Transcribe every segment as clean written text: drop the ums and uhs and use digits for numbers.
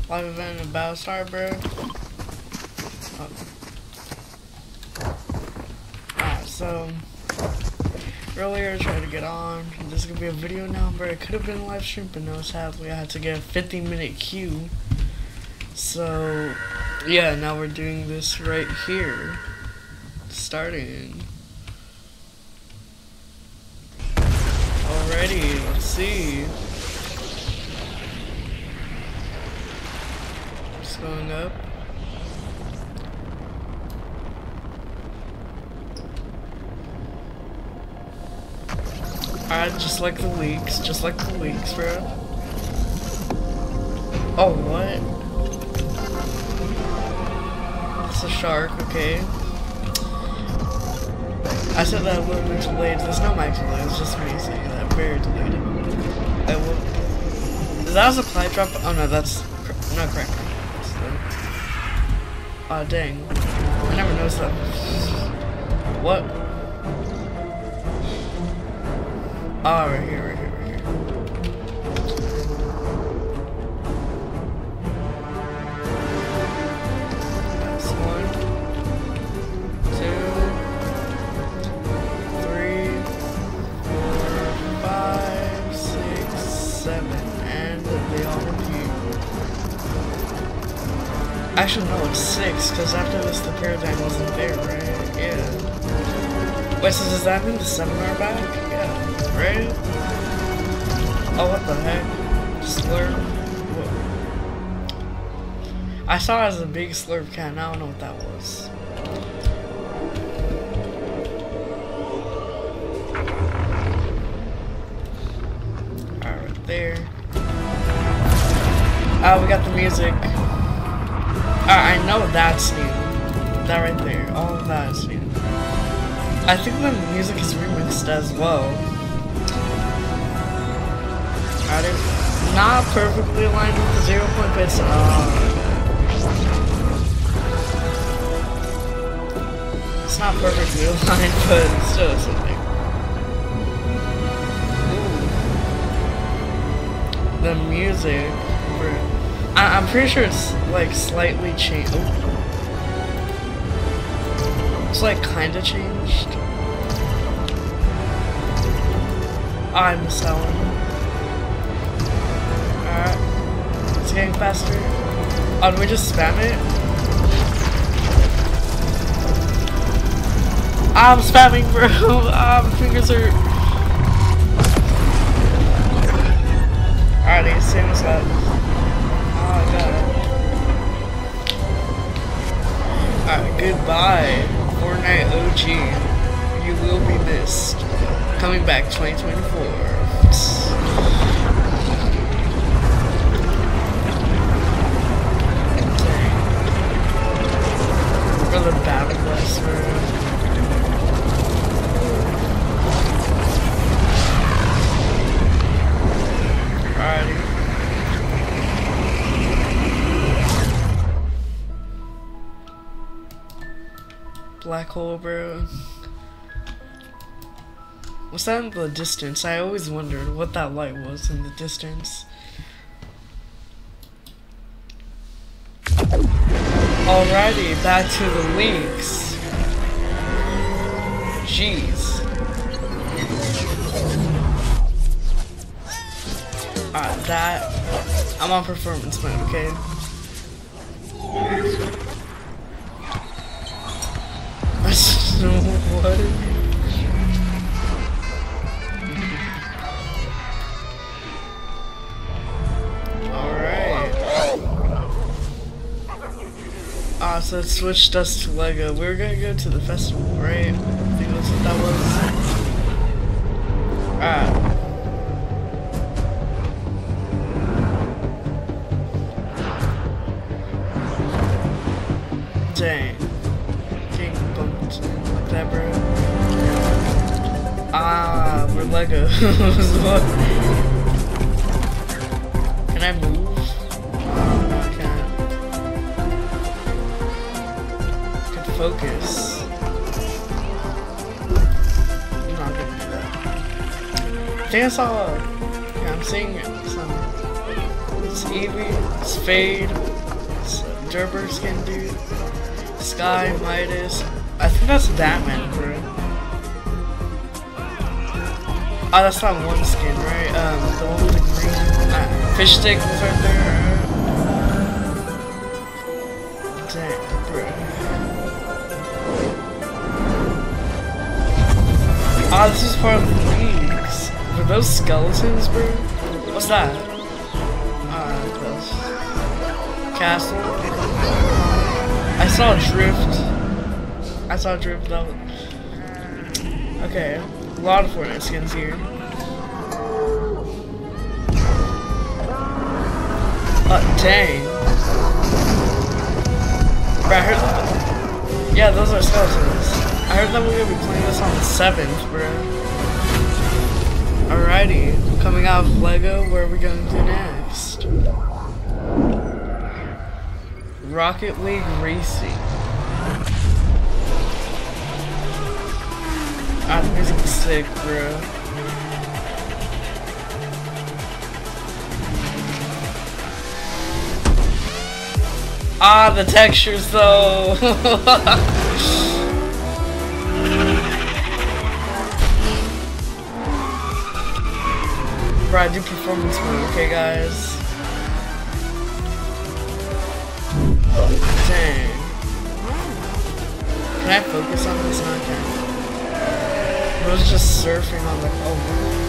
Live event in Battlestar, bro. Alright, so earlier I tried to get on. This is gonna be a video now, bro. It could have been a live stream, but no, sadly I had to get a 50-minute queue. So yeah, now we're doing this right here. Starting. Alrighty, let's see. Just going up. Alright, just like the leaks, bro. Oh, what? It's a shark, okay. I said that a little bit delayed. There's no mic delay, it's just me saying that. Very delayed. Is that a supply drop? Oh no, that's not correct. Aw, dang. I never noticed that. What? Oh, right here. That's 1, 2, 3, 4, 5, 6, 7, and they all repeat. Actually, no, it's 6, because after this, the paradigm wasn't there, right? Yeah. Wait, so does that mean the 7 are back? Yeah. Right? Oh, what the heck? Slurp? Whoa. I saw it as a big slurp can, I don't know what that was. Alright, right there. Oh, we got the music. I know that's new. That right there. All of that is new. I think the music is remixed as well. Not perfectly aligned with the 0-point bits. It's not perfectly aligned, but it's still something. Ooh. The music. I'm pretty sure it's like slightly changed. Oh. It's like kinda changed. I missed that one. Alright. It's getting faster. Oh, do we just spam it? I'm spamming, bro. My fingers hurt. Alrighty, same as that. Oh, God. Alright, goodbye. Fortnite OG. You will be missed. Coming back 2024. For the Battle Bus, bro. Alrighty. Black hole, bro. What's that in the distance? I always wondered what that light was in the distance. Alrighty, back to the leaks. Jeez. Alright, that. I'm on performance mode, okay? What? So it switched us to Lego. We were gonna go to the festival, right? I think that's what that was. Alright. Dang. King bumped like that, bro. Ah, we're Lego. What? Can I move? Focus. I'm not gonna do that. I think I saw. Yeah, I'm seeing some It's Eevee, it's Fade, it's Derber skin dude, Sky, Midas. I think that's Batman, bro. Oh, that's not one skin, right? The one with the green fish stick was right there. Dang, bro. Ah, this is part of the leagues. Were those skeletons, bro? What's that? Those. Castle. I saw Drift. Out. Okay, a lot of Fortnite skins here. Dang. Bro, I heard that. Yeah, those are skeletons. I heard that we're gonna be playing this on the 7th, bro. Alrighty, coming out of Lego, where are we going to next? Rocket League Racing. Ah, the music's sick, bro. Ah, the textures though. Bro, I do performance mode, okay guys? Dang. Can I focus on this? No, I can't. I was just surfing on the... Oh.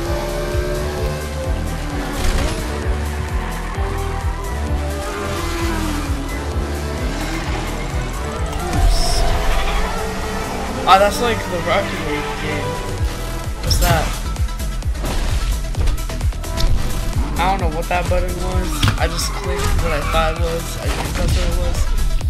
Oops. Ah, that's like the Rocket League game. What's that? I don't know what that button was. I just clicked what I thought it was. I think that's what it was.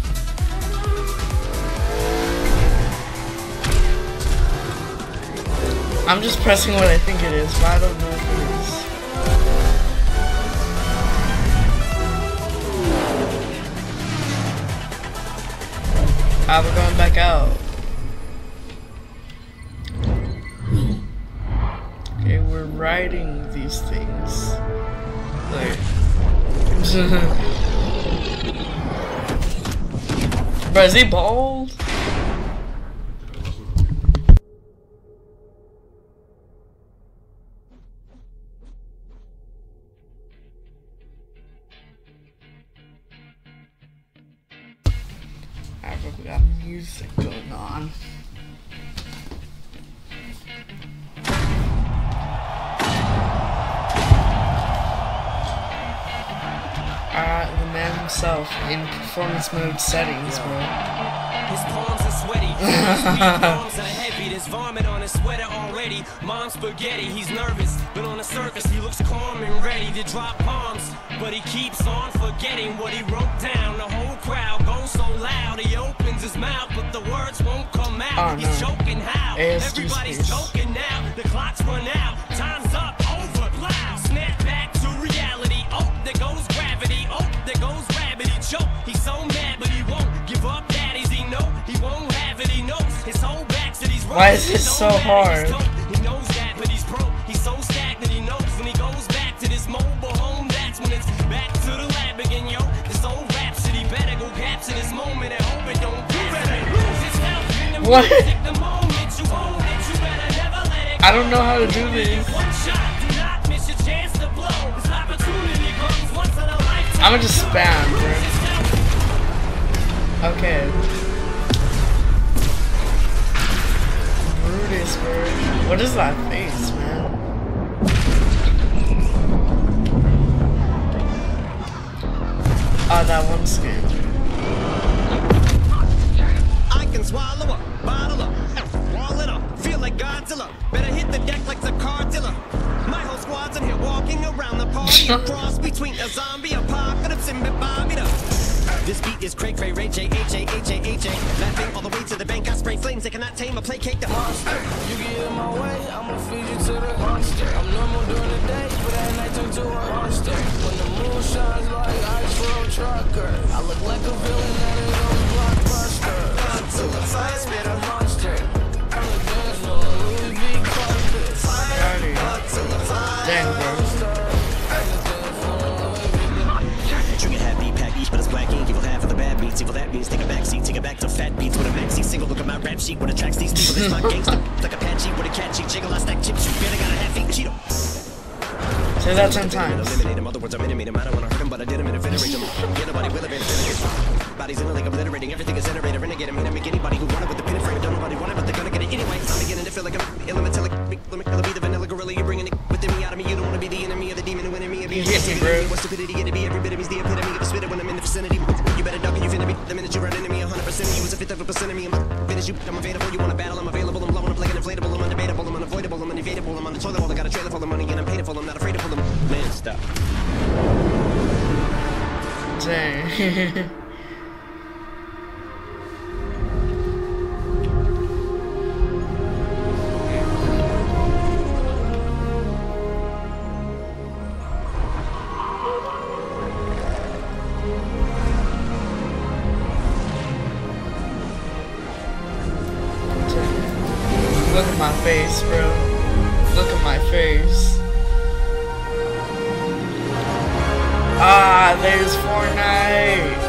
I'm just pressing what I think it is, but I don't know if it is. Ah, we're going back out. Okay, we're riding these things. Like, bro, is he bald? We got music going on. The man himself in performance mode settings, bro. His palms are sweaty, his palms are heavy. There's vomit on his sweater already. Mom's spaghetti, he's nervous, but on the surface he looks calm and ready to drop bombs. But he keeps on forgetting what he wrote down. The whole crowd goes so loud, he opens his mouth, but the words won't come out. Oh, no. He's choking how? Everybody's space. choking now. The clock's run out, time's up, over, loud. Snap back to reality. Oh, there goes gravity. Oh, there goes gravity. Choke. He's so mad, but he won't give up. Daddies, he know he won't have it. He knows his whole back to these ropes. Why is this so hard? He knows that, but he's broke. He's so stagnant. He knows when he goes back to this mobile home. That's when it's back to the lab again, yo. This old rhapsody better go capture this moment and hope it don't lose his health in the what? music. The moment you own it, you better never let it go. I don't know how to do this. One shot, do not miss your chance to blow. This opportunity comes once in a lifetime. I'ma just spam, bro. Okay. Brutus, bro. What is that face, man? Oh, that one skin. I can swallow up, bottle up, wall it up, feel like Godzilla. Better hit the deck like the cartilla. My whole squad's in here walking around the party. A cross between a zombie apocalypse and Bobby. This beat is cray cray, Ray J, H-A-H-A-H-A. Laughing all the way to the bank, I spray flames that cannot tame or placate the monster. You get in my way, I'ma feed you to the monster. I'm normal during the day, but at night turn to a monster. When the moon shines like ice for a trucker, I look like a villain out of those blockbusters. Until the fire spit a monster. I'm a dance for Louis V. carpet. Dang, bro. my rap sheet. What attracts these people is my gangster. Like Apache with a catchy jiggle. I stack chips. You barely got a half eat Cheeto. Say that 10 times. Eliminate him. Other words, I'm intimate him. I don't want to hurt him, but I did him and infinite him. Get nobody will have bodies in a league obliterating. Everything is iterated. Renegade. I mean, I make anybody who want it with the pin and frame. Don't nobody want it, but they're gonna get it anyway. I'm beginning to feel like I'm elemental. Let me be the vanilla gorilla. You're bringing it within me out of me. You don't want to be the enemy of the demon who in me. You hit me, bro. What stupidity get to be? Every bit of me's the epitome of the spitter when I'm in the vicinity. You better duck and you finna be the minute you run into me. 100% of you was a fifth of a percent of me. I'm finish you. I'm available. You want to battle? I'm available. I'm blowing up like an inflatable. I'm undebatable. I'm unavoidable. I'm unevadable. I'm on the toilet bowl. I got a trailer full of money and I'm paid for. I'm not afraid to pull them. Man, stop. Dang. Look at my face, bro. Look at my face. Ah, there's Fortnite.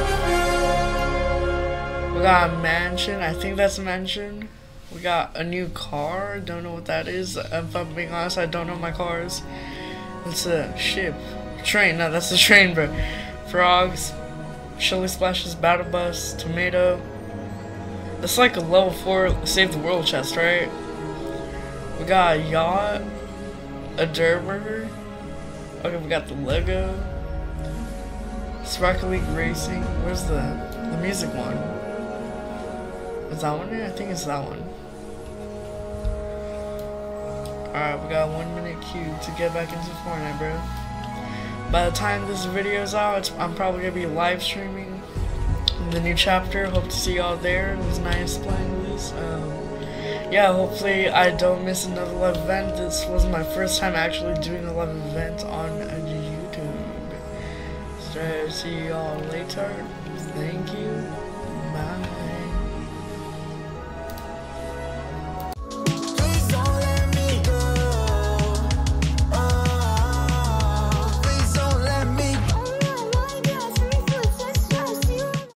We got a mansion. I think that's a mansion. We got a new car. Don't know what that is. If I'm being honest, I don't know my cars. It's a ship. Train. No, that's a train, bro. Frogs. Chili Splashes. Battle Bus. Tomato. That's like a level 4 Save the World chest, right? We got a yacht, a dirt burger. Okay, we got the Lego. Sparkle League Racing. Where's the music one? Is that one there? I think it's that one. Alright, we got 1 minute queue to get back into Fortnite, bro. By the time this video's out, I'm probably gonna be live streaming the new chapter. Hope to see y'all there. It was nice playing this. Yeah, hopefully I don't miss another live event. This was my first time actually doing a live event on YouTube. So see y'all later. Thank you.